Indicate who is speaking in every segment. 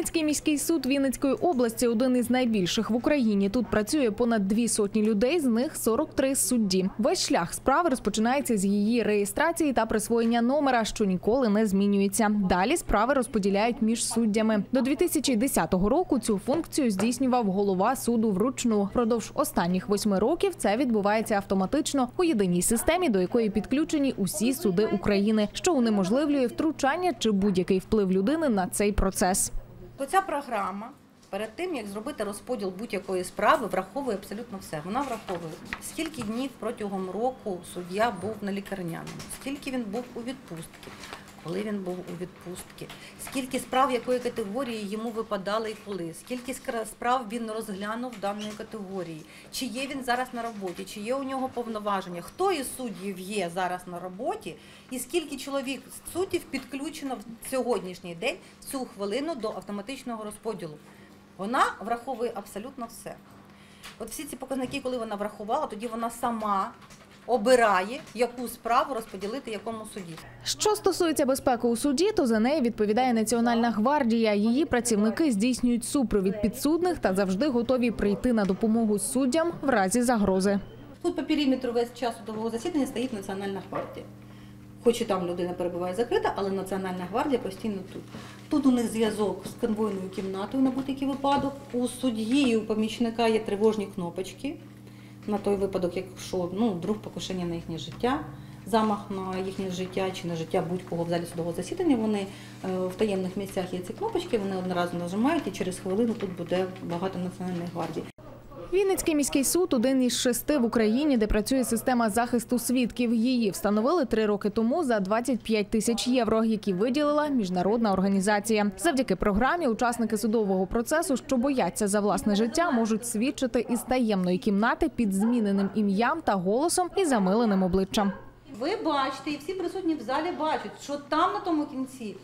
Speaker 1: Вінницький міський суд Вінницької області – один із найбільших в Україні. Тут працює понад 200 людей, з них 43 судді. Весь шлях справи розпочинається з її реєстрації та присвоєння номера, що ніколи не змінюється. Далі справи розподіляють між суддями. До 2010 року цю функцію здійснював голова суду вручну. Впродовж останніх 8 років це відбувається автоматично у єдиній системі, до якої підключені усі суди України, що унеможливлює втручання чи будь-який вплив людини на цей процес.
Speaker 2: Ця програма перед тим, як зробити розподіл будь-якої справи, враховує абсолютно все. Вона враховує, скільки днів протягом року суддя був на лікарняному, скільки він був у відпустці, коли він був у відпустці, скільки справ якої категорії йому випадали і коли, скільки справ він розглянув даної категорії, чи є він зараз на роботі, чи є у нього повноваження, хто із суддів є зараз на роботі і скільки чоловік суддів підключено в сьогоднішній день, в цю хвилину до автоматичного розподілу. Вона враховує абсолютно все. От всі ці показники, коли вона врахувала, тоді вона сама обирає, яку справу розподілити якому суді.
Speaker 1: Що стосується безпеки у суді, то за неї відповідає Національна гвардія. Її працівники здійснюють супровід підсудних та завжди готові прийти на допомогу суддям в разі загрози.
Speaker 2: Тут по периметру весь час судового засідання стоїть Національна гвардія. Хоч і там людина перебуває закрита, але Національна гвардія постійно тут. Тут у них зв'язок з конвойною кімнатою на будь-який випадок. У судді і у помічника є тривожні кнопочки на той випадок, якщо вдруг покушення на їхнє життя, замах на їхнє життя чи на життя будь-кого в залі судового засідання, вони в таємних місцях є ці кнопочки, вони одноразово нажимають і через хвилину тут буде багато Національної гвардії.
Speaker 1: Вінницький міський суд – один із 6 в Україні, де працює система захисту свідків. Її встановили 3 роки тому за 25 тисяч євро, які виділила міжнародна організація. Завдяки програмі учасники судового процесу, що бояться за власне життя, можуть свідчити із таємної кімнати під зміненим ім'ям та голосом і замиленим обличчям.
Speaker 2: Ви бачите, і всі присутні в залі бачать, що там на тому кінці,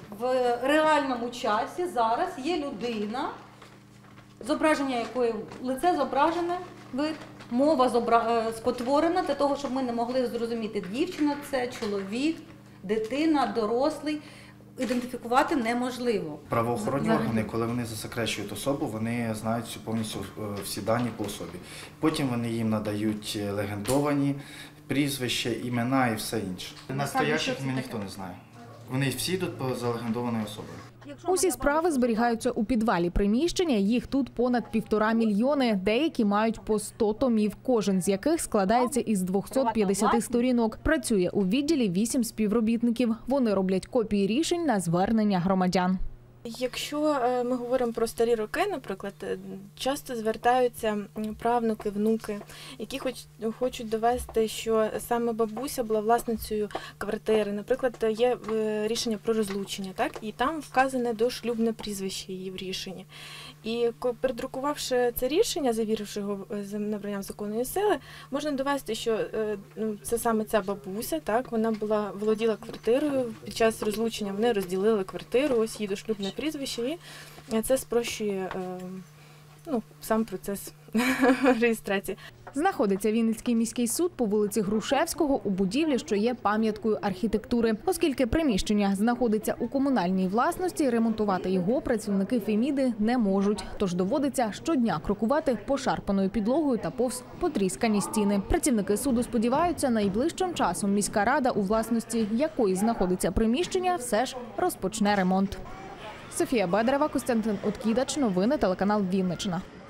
Speaker 2: в реальному часі, зараз є людина, зображення якої лице зображене, мова спотворена для того, щоб ми не могли зрозуміти, дівчина це, чоловік, дитина, дорослий. Ідентифікувати неможливо.
Speaker 3: Правоохоронні органи, коли вони засекречують особу, вони знають повністю всі дані по особі. Потім вони їм надають легендовані прізвища, імена і все інше. Настоящих ім'я ніхто не знає. Вони всі йдуть за легендованою особою.
Speaker 1: Усі справи зберігаються у підвалі приміщення, їх тут понад 1,5 мільйони. Деякі мають по 100 томів, кожен з яких складається із 250 сторінок. Працює у відділі 8 співробітників. Вони роблять копії рішень на звернення громадян.
Speaker 4: Якщо ми говоримо про старі роки, наприклад, часто звертаються правнуки, внуки, які хочуть довести, що саме бабуся була власницею квартири. Наприклад, є рішення про розлучення, так? І там вказане дошлюбне прізвище її в рішенні. І передрукувавши це рішення, завіривши його з набранням законної сили, можна довести, що це саме ця бабуся, так? Вона володіла квартирою, під час розлучення вони розділили квартиру, ось її дошлюбне прізвище, і це спрощує сам процес реєстрації.
Speaker 1: Знаходиться Вінницький міський суд по вулиці Грушевського у будівлі, що є пам'яткою архітектури. Оскільки приміщення знаходиться у комунальній власності, ремонтувати його працівники Феміди не можуть. Тож доводиться щодня крокувати пошарпаною підлогою та повз потріскані стіни. Працівники суду сподіваються, найближчим часом міська рада, у власності якої знаходиться приміщення, все ж розпочне ремонт. Софія Бедрева, Костянтин Откідач, новини, телеканал Вінниччина.